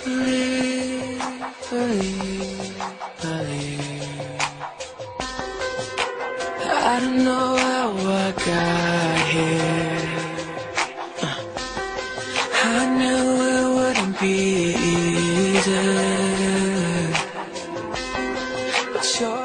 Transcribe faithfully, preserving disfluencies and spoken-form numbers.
Believe, believe, believe. I don't know how I got here. uh, I knew it wouldn't be easy, but you're